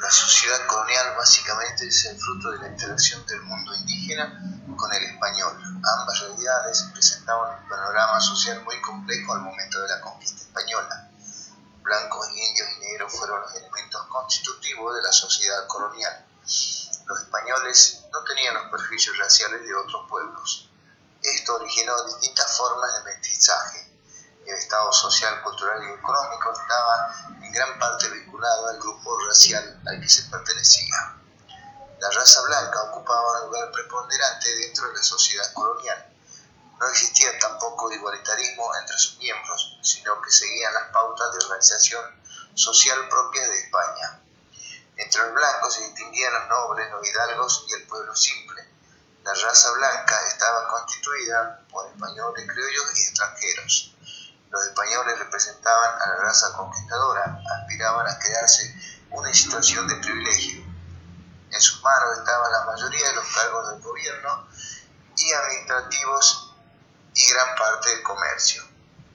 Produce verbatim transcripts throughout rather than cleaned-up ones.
La sociedad colonial básicamente es el fruto de la interacción del mundo indígena con el español. Ambas realidades presentaban un panorama social muy complejo al momento de la conquista española. Blancos, indios y negros fueron los elementos constitutivos de la sociedad colonial. Los españoles no tenían los perjuicios raciales de otros pueblos. Esto originó distintas formas de mestizaje. El estado social, cultural y económico estaba en gran parte vinculado al grupo racial al que se pertenecía. La raza blanca ocupaba un lugar preponderante dentro de la sociedad colonial. No existía tampoco igualitarismo entre sus miembros, sino que seguían las pautas de organización social propias de España. Entre los blancos se distinguían los nobles, los hidalgos y el pueblo simple. La raza blanca estaba constituida por españoles, criollos y extranjeros. Los españoles representaban a la raza conquistadora, aspiraban a quedarse una situación de privilegio. En sus manos estaban la mayoría de los cargos del gobierno y administrativos y gran parte del comercio.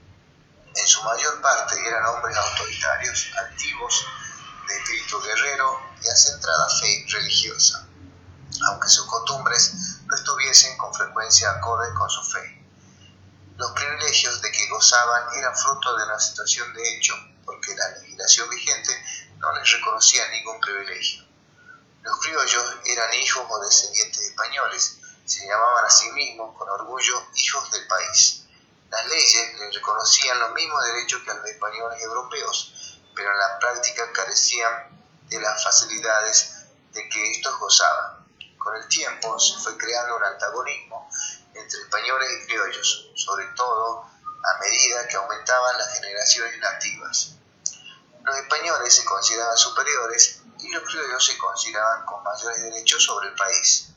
En su mayor parte eran hombres autoritarios, altivos, de espíritu guerrero y acentrada fe religiosa, aunque sus costumbres no estuviesen con frecuencia acordes con su fe. Los privilegios de que gozaban eran fruto de una situación de hecho, porque la legislación vigente no les reconocía ningún privilegio. Los criollos eran hijos o descendientes españoles, se llamaban a sí mismos con orgullo hijos del país. Las leyes les reconocían los mismos derechos que a los españoles europeos, pero en la práctica carecían de las facilidades de que estos gozaban. Con el tiempo se fue creando un antagonismo entre españoles y criollos, sobre todo a medida que aumentaban las generaciones nativas. Los españoles se consideraban superiores y los criollos se consideraban con mayores derechos sobre el país.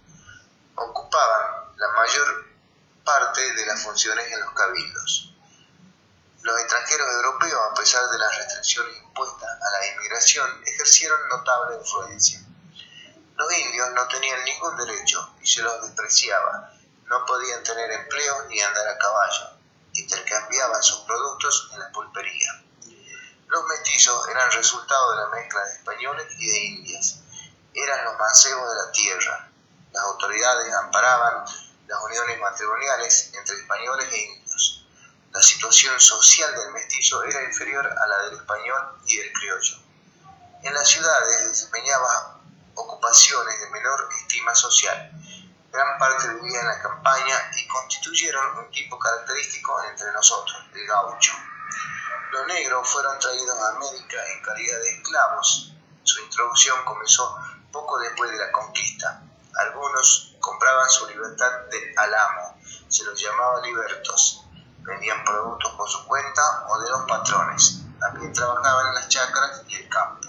Ocupaban la mayor parte de las funciones en los cabildos. Los extranjeros europeos, a pesar de las restricciones impuestas a la inmigración, ejercieron notable influencia. Los indios no tenían ningún derecho y se los despreciaba. No podían tener empleo ni andar a caballo. Intercambiaban sus productos en la pulpería. Los mestizos eran resultado de la mezcla de españoles y de indias. Eran los mancebos de la tierra. Las autoridades amparaban las uniones matrimoniales entre españoles e indios. La situación social del mestizo era inferior a la del español y del criollo. En las ciudades desempeñaba ocupaciones de menor estima social. Gran parte vivía en la campaña y constituyeron un tipo característico entre nosotros, el gaucho. Los negros fueron traídos a América en calidad de esclavos. Su introducción comenzó poco después de la conquista. Algunos compraban su libertad de al amo, se los llamaba libertos. Vendían productos por su cuenta o de los patrones. También trabajaban en las chacras y el campo.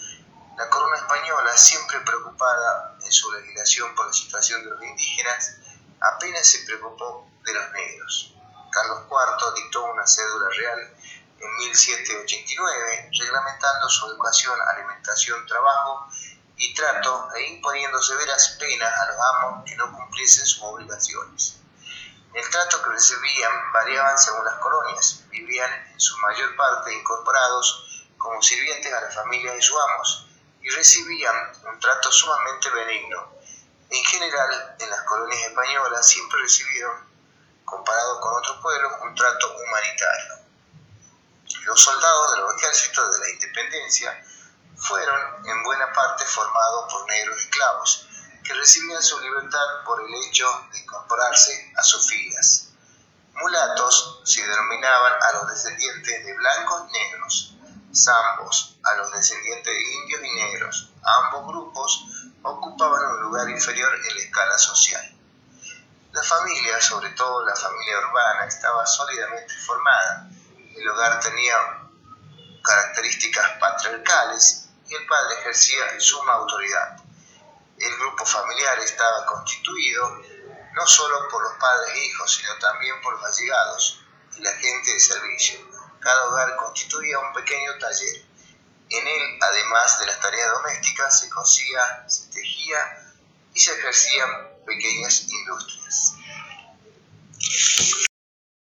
La corona española, siempre preocupada en su legislación por la situación de los indígenas, apenas se preocupó de los negros. Carlos cuarto dictó una cédula real en mil setecientos ochenta y nueve, reglamentando su educación, alimentación, trabajo y trato e imponiendo severas penas a los amos que no cumpliesen sus obligaciones. El trato que recibían variaban según las colonias. Vivían en su mayor parte incorporados como sirvientes a la familia de sus amos y recibían un trato sumamente benigno. En general, en las colonias españolas siempre recibieron, comparado con otros pueblos, un trato humanitario. Los soldados de los ejércitos de la independencia fueron en buena parte formados por negros esclavos, que recibían su libertad por el hecho de incorporarse a sus filas. Mulatos se denominaban a los descendientes de blancos y negros, zambos a los descendientes de indios y negros. Ambos grupos ocupaban un lugar inferior en la escala social. La familia, sobre todo la familia urbana, estaba sólidamente formada. El hogar tenía características patriarcales y el padre ejercía suma autoridad. El grupo familiar estaba constituido no solo por los padres e hijos, sino también por los allegados y la gente de servicio. Cada hogar constituía un pequeño taller. En él, además de las tareas domésticas, se cosía, se tejía y se ejercían pequeñas industrias.